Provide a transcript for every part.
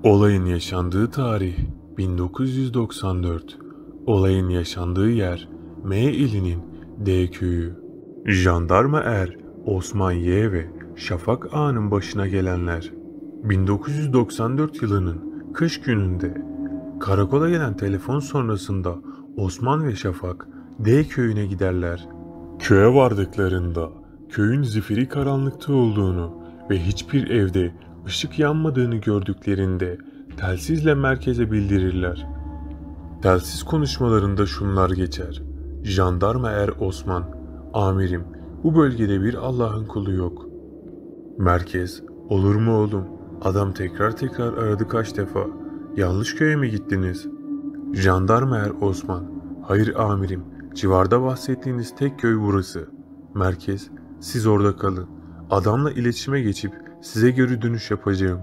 Olayın yaşandığı tarih 1994. Olayın yaşandığı yer M ilinin D köyü. Jandarma Er, Osman Y ve Şafak A'nın başına gelenler. 1994 yılının kış gününde karakola gelen telefon sonrasında Osman ve Şafak D köyüne giderler. Köye vardıklarında köyün zifiri karanlıkta olduğunu ve hiçbir evde ışık yanmadığını gördüklerinde telsizle merkeze bildirirler. Telsiz konuşmalarında şunlar geçer. Jandarma Er Osman, amirim, bu bölgede bir Allah'ın kulu yok. Merkez, olur mu oğlum? Adam tekrar tekrar aradı kaç defa. Yanlış köye mi gittiniz? Jandarma Er Osman, hayır amirim, civarda bahsettiğiniz tek köy burası. Merkez, siz orada kalın. Adamla iletişime geçip size geri dönüş yapacağım.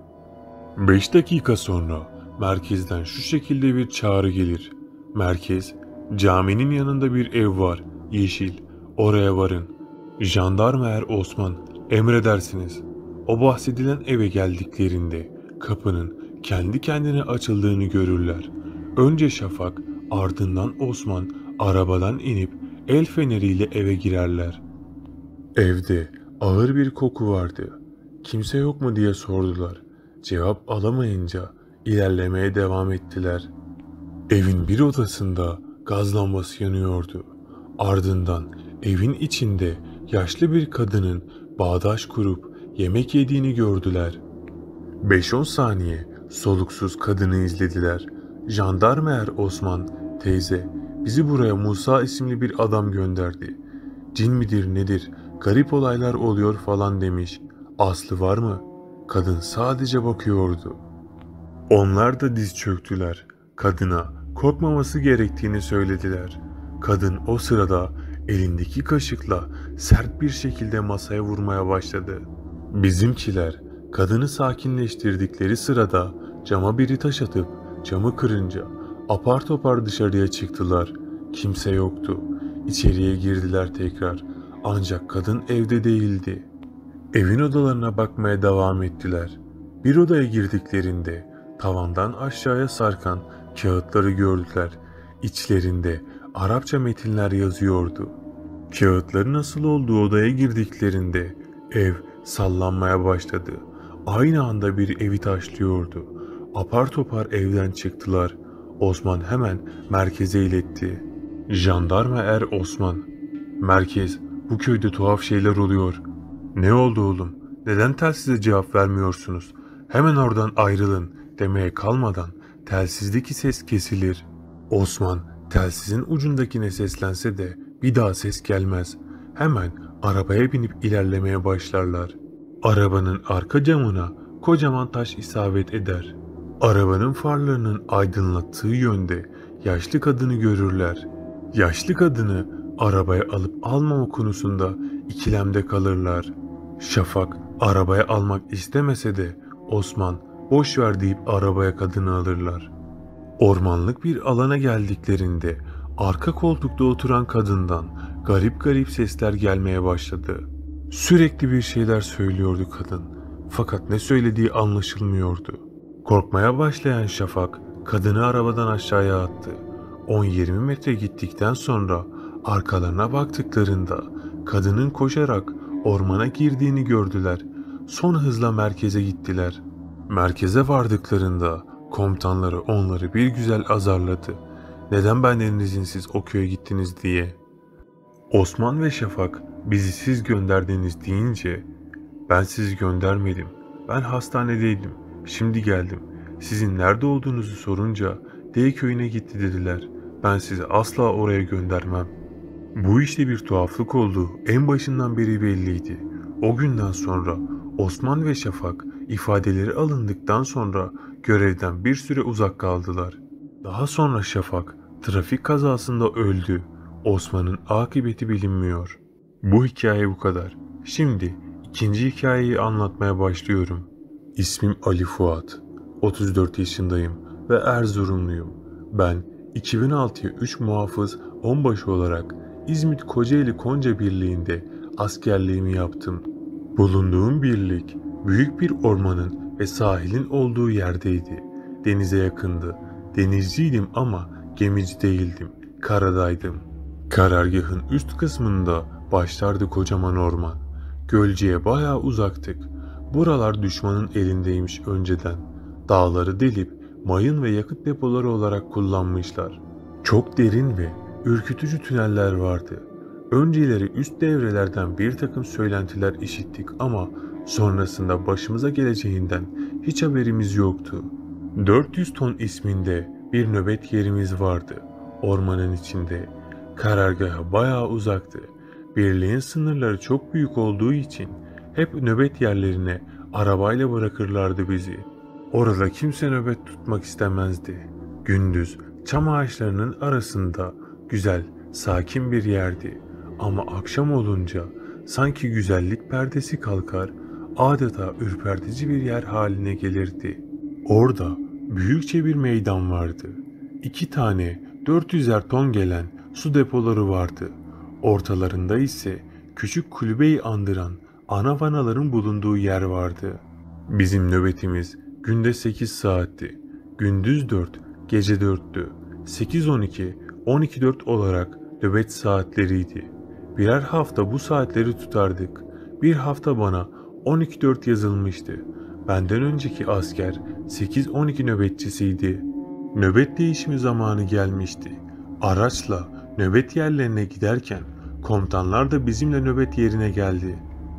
5 dakika sonra merkezden şu şekilde bir çağrı gelir. Merkez, caminin yanında bir ev var, yeşil, oraya varın. Jandarma Er Osman, emredersiniz. O bahsedilen eve geldiklerinde kapının kendi kendine açıldığını görürler. Önce Şafak, ardından Osman arabadan inip el feneriyle eve girerler. Evde ağır bir koku vardı. Kimse yok mu diye sordular. Cevap alamayınca ilerlemeye devam ettiler. Evin bir odasında gaz lambası yanıyordu. Ardından evin içinde yaşlı bir kadının bağdaş kurup yemek yediğini gördüler. 5-10 saniye soluksuz kadını izlediler. Jandarma Er Osman, teyze, bizi buraya Musa isimli bir adam gönderdi. Cin midir nedir, garip olaylar oluyor falan demiş. Aslı var mı? Kadın sadece bakıyordu. Onlar da diz çöktüler. Kadına korkmaması gerektiğini söylediler. Kadın o sırada elindeki kaşıkla sert bir şekilde masaya vurmaya başladı. Bizimkiler kadını sakinleştirdikleri sırada cama biri taş atıp camı kırınca apar topar dışarıya çıktılar. Kimse yoktu. İçeriye girdiler tekrar. Ancak kadın evde değildi. Evin odalarına bakmaya devam ettiler. Bir odaya girdiklerinde tavandan aşağıya sarkan kağıtları gördüler. İçlerinde Arapça metinler yazıyordu. Kağıtların asılı olduğu odaya girdiklerinde ev sallanmaya başladı. Aynı anda bir evi taşlıyordu. Apar topar evden çıktılar. Osman hemen merkeze iletti. Jandarma Er Osman, merkez, bu köyde tuhaf şeyler oluyor. Ne oldu oğlum? Neden telsize cevap vermiyorsunuz? Hemen oradan ayrılın demeye kalmadan telsizdeki ses kesilir. Osman telsizin ucundakine seslense de bir daha ses gelmez. Hemen arabaya binip ilerlemeye başlarlar. Arabanın arka camına kocaman taş isabet eder. Arabanın farlarının aydınlattığı yönde yaşlı kadını görürler. Yaşlı kadını arabaya alıp almama konusunda ikilemde kalırlar. Şafak arabaya almak istemese de Osman boş ver deyip arabaya kadını alırlar. Ormanlık bir alana geldiklerinde arka koltukta oturan kadından garip garip sesler gelmeye başladı. Sürekli bir şeyler söylüyordu kadın. Fakat ne söylediği anlaşılmıyordu. Korkmaya başlayan Şafak kadını arabadan aşağıya attı. 10-20 metre gittikten sonra arkalarına baktıklarında kadının koşarak ormana girdiğini gördüler. Son hızla merkeze gittiler. Merkeze vardıklarında komutanları onları bir güzel azarladı. Neden benden izinsiz o köye gittiniz diye. Osman ve Şafak bizi siz gönderdiniz deyince ben sizi göndermedim. Ben hastanedeydim. Şimdi geldim. Sizin nerede olduğunuzu sorunca D köyüne gitti dediler. Ben sizi asla oraya göndermem. Bu işte bir tuhaflık olduğu en başından beri belliydi. O günden sonra Osman ve Şafak ifadeleri alındıktan sonra görevden bir süre uzak kaldılar. Daha sonra Şafak trafik kazasında öldü. Osman'ın akıbeti bilinmiyor. Bu hikaye bu kadar. Şimdi ikinci hikayeyi anlatmaya başlıyorum. İsmim Ali Fuat. 34 yaşındayım ve Erzurumluyum. Ben 2006'ya 3 muhafız onbaşı olarak İzmit Kocaeli Konca Birliği'nde askerliğimi yaptım. Bulunduğum birlik büyük bir ormanın ve sahilin olduğu yerdeydi. denize yakındı. Denizciydim ama gemici değildim. Karadaydım. Karargahın üst kısmında başlardı kocaman orman. Gölceye bayağı uzaktık. Buralar düşmanın elindeymiş önceden. Dağları delip mayın ve yakıt depoları olarak kullanmışlar. Çok derin ve ürkütücü tüneller vardı. Önceleri üst devrelerden bir takım söylentiler işittik ama sonrasında başımıza geleceğinden hiç haberimiz yoktu. 400 ton isminde bir nöbet yerimiz vardı. Ormanın içinde. Karargaha bayağı uzaktı. Birliğin sınırları çok büyük olduğu için hep nöbet yerlerine arabayla bırakırlardı bizi. Orada kimse nöbet tutmak istemezdi. Gündüz çam ağaçlarının arasında güzel, sakin bir yerdi. Ama akşam olunca sanki güzellik perdesi kalkar, adeta ürpertici bir yer haline gelirdi. Orada büyükçe bir meydan vardı. 2 tane 400'er ton gelen su depoları vardı. Ortalarında ise küçük kulübeyi andıran ana vanaların bulunduğu yer vardı. Bizim nöbetimiz günde 8 saatti. Gündüz 4, gece 4'tü. 8-12, 12-4 olarak nöbet saatleriydi. Birer hafta bu saatleri tutardık. Bir hafta bana 12-4 yazılmıştı. Benden önceki asker 8-12 nöbetçisiydi. Nöbet değişimi zamanı gelmişti. Araçla nöbet yerlerine giderken komutanlar da bizimle nöbet yerine geldi.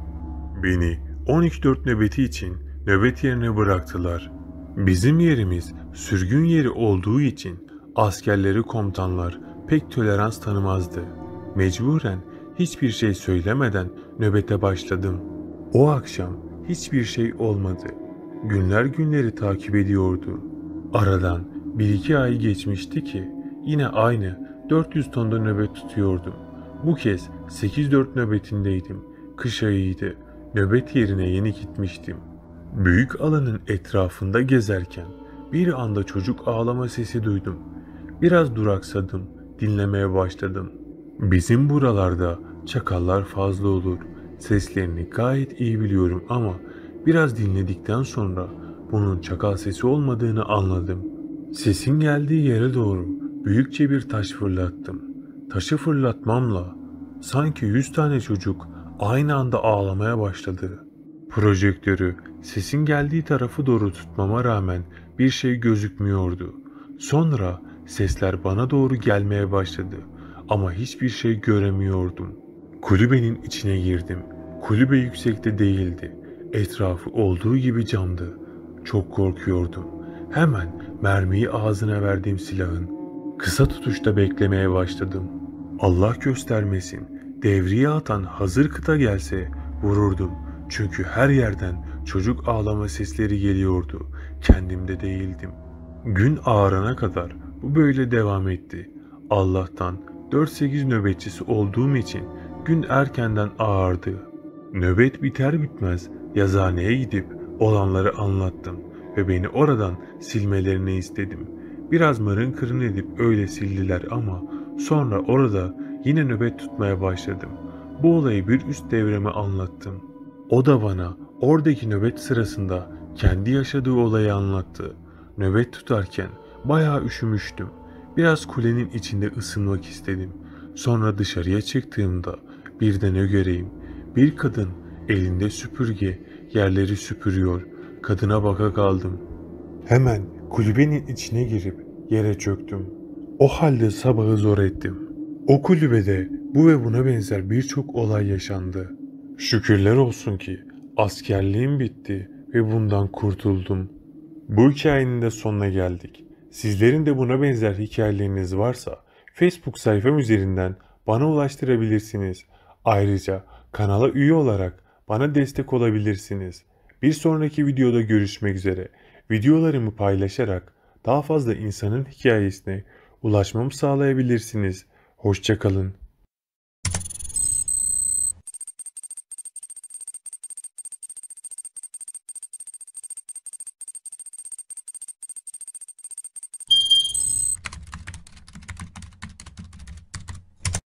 Beni 12-4 nöbeti için nöbet yerine bıraktılar. Bizim yerimiz sürgün yeri olduğu için askerleri komutanlar pek tolerans tanımazdı. Mecburen hiçbir şey söylemeden nöbete başladım. O akşam hiçbir şey olmadı. Günler günleri takip ediyordu. Aradan 1-2 ay geçmişti ki yine aynı 400 tonda nöbet tutuyordum. Bu kez 8-4 nöbetindeydim. Kış ayıydı. Nöbet yerine yeni gitmiştim. Büyük alanın etrafında gezerken bir anda çocuk ağlama sesi duydum. Biraz duraksadım, dinlemeye başladım. Bizim buralarda çakallar fazla olur. Seslerini gayet iyi biliyorum ama biraz dinledikten sonra bunun çakal sesi olmadığını anladım. Sesin geldiği yere doğru büyükçe bir taş fırlattım. Taşı fırlatmamla sanki 100 tane çocuk aynı anda ağlamaya başladı. Projektörü sesin geldiği tarafı doğru tutmama rağmen bir şey gözükmüyordu. Sonra sesler bana doğru gelmeye başladı ama hiçbir şey göremiyordum. Kulübenin içine girdim. Kulübe yüksekte değildi. Etrafı olduğu gibi camdı. Çok korkuyordum. Hemen mermiyi ağzına verdiğim silahın kısa tutuşta beklemeye başladım. Allah göstermesin, devriye atan hazır kıta gelse vururdum. Çünkü her yerden çocuk ağlama sesleri geliyordu. Kendimde değildim. Gün ağarana kadar bu böyle devam etti. Allah'tan 4-8 nöbetçisi olduğum için gün erkenden ağardı. Nöbet biter bitmez yazıhaneye gidip olanları anlattım ve beni oradan silmelerini istedim. Biraz mırın kırın edip öyle sildiler ama sonra orada yine nöbet tutmaya başladım. Bu olayı bir üst devreme anlattım. O da bana oradaki nöbet sırasında kendi yaşadığı olayı anlattı. Nöbet tutarken bayağı üşümüştüm. Biraz kulenin içinde ısınmak istedim. Sonra dışarıya çıktığımda bir de ne göreyim? Bir kadın elinde süpürge yerleri süpürüyor. Kadına baka kaldım. Hemen kulübenin içine girip yere çöktüm. O halde sabahı zor ettim. O kulübede bu ve buna benzer birçok olay yaşandı. Şükürler olsun ki askerliğim bitti ve bundan kurtuldum. Bu hikayenin de sonuna geldik. Sizlerin de buna benzer hikayeleriniz varsa Facebook sayfam üzerinden bana ulaştırabilirsiniz. Ayrıca kanala üye olarak bana destek olabilirsiniz. Bir sonraki videoda görüşmek üzere. Videolarımı paylaşarak daha fazla insanın hikayesine ulaşmamı sağlayabilirsiniz. Hoşça kalın.